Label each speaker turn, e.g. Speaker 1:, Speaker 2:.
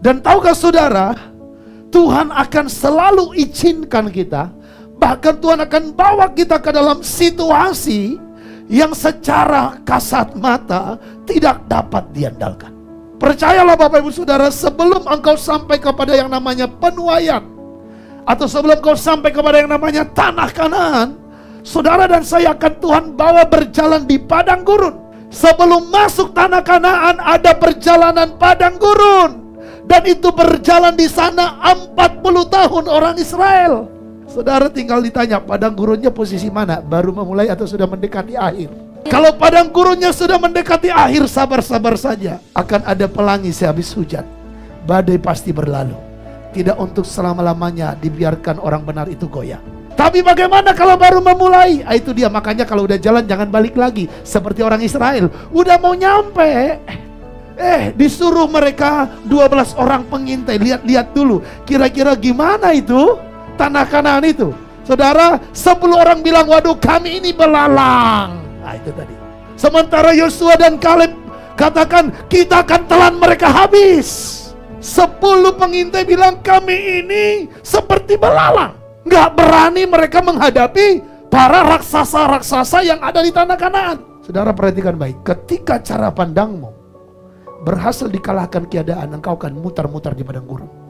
Speaker 1: Dan tahukah saudara, Tuhan akan selalu izinkan kita, bahkan Tuhan akan bawa kita ke dalam situasi yang secara kasat mata tidak dapat diandalkan. Percayalah Bapak Ibu Saudara, sebelum engkau sampai kepada yang namanya penuaian, atau sebelum engkau sampai kepada yang namanya tanah Kanaan, saudara dan saya akan Tuhan bawa berjalan di padang gurun. Sebelum masuk tanah Kanaan ada perjalanan padang gurun. Dan itu berjalan di sana 40 tahun orang Israel. Saudara tinggal ditanya, padang gurunnya posisi mana? Baru memulai atau sudah mendekati akhir? Kalau padang gurunnya sudah mendekati akhir, sabar-sabar saja. Akan ada pelangi sehabis hujan. Badai pasti berlalu. Tidak untuk selama-lamanya dibiarkan orang benar itu goyah. Tapi bagaimana kalau baru memulai? Itu dia, makanya kalau udah jalan jangan balik lagi. Seperti orang Israel, udah mau nyampe, disuruh mereka 12 orang pengintai. Lihat-lihat dulu, kira-kira gimana itu tanah Kanaan itu. Saudara, 10 orang bilang, waduh kami ini belalang. Nah itu tadi. Sementara Yosua dan Kaleb katakan, kita akan telan mereka habis. 10 pengintai bilang, kami ini seperti belalang. Nggak berani mereka menghadapi para raksasa-raksasa yang ada di tanah Kanaan. Saudara perhatikan baik, ketika cara pandangmu berhasil dikalahkan keadaan, engkau akan mutar-mutar di padang gurun.